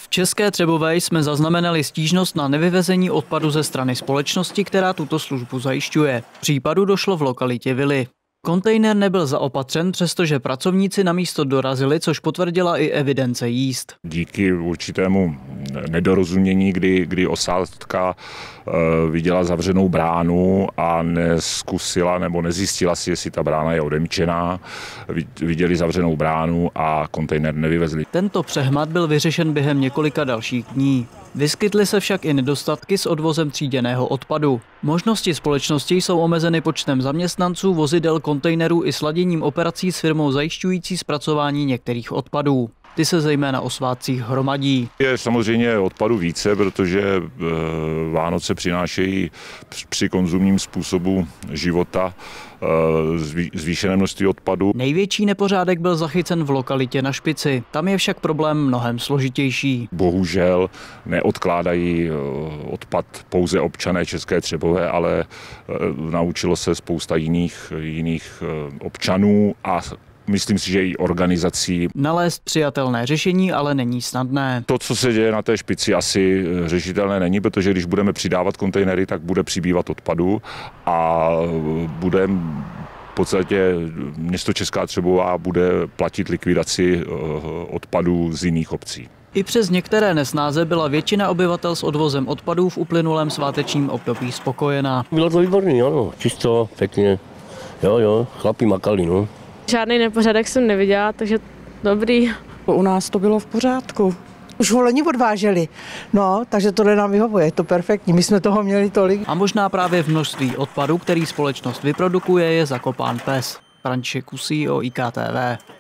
České Třebové jsme zaznamenali stížnost na nevyvezení odpadu ze strany společnosti, která tuto službu zajišťuje. V případu došlo v lokalitě Vily. Kontejner nebyl zaopatřen, přestože pracovníci na místo dorazili, což potvrdila i evidence jízd. Díky určitému nedorozumění, kdy osádka viděla zavřenou bránu a neskusila nebo nezjistila si, jestli ta brána je odemčená, viděli zavřenou bránu a kontejner nevyvezli. Tento přehmat byl vyřešen během několika dalších dní. Vyskytly se však i nedostatky s odvozem tříděného odpadu. Možnosti společnosti jsou omezeny počtem zaměstnanců, vozidel, kontejnerů i sladěním operací s firmou zajišťující zpracování některých odpadů. Ty se zejména o svátcích hromadí. Je samozřejmě odpadu více, protože Vánoce přinášejí při konzumním způsobu života zvýšené množství odpadu. Největší nepořádek byl zachycen v lokalitě Na Špici. Tam je však problém mnohem složitější. Bohužel neodkládají odpad pouze občané České Třebové, ale naučilo se spousta jiných občanů a myslím si, že i organizací. Nalézt přijatelné řešení ale není snadné. To, co se děje na té Špici, asi řešitelné není, protože když budeme přidávat kontejnery, tak bude přibývat odpadu a bude v podstatě město Česká Třebová bude platit likvidaci odpadů z jiných obcí. I přes některé nesnáze byla většina obyvatel s odvozem odpadů v uplynulém svátečním období spokojená. Bylo to výborné, ano, čisto, pěkně, jo, chlapi makali, no. Žádný nepořádek jsem neviděla, takže dobrý. U nás to bylo v pořádku. Už volení odváželi, no, takže tohle nám vyhovuje, je to perfektní, my jsme toho měli tolik. A možná právě v množství odpadu, který společnost vyprodukuje, je zakopán pes. František Kusí o IKTV.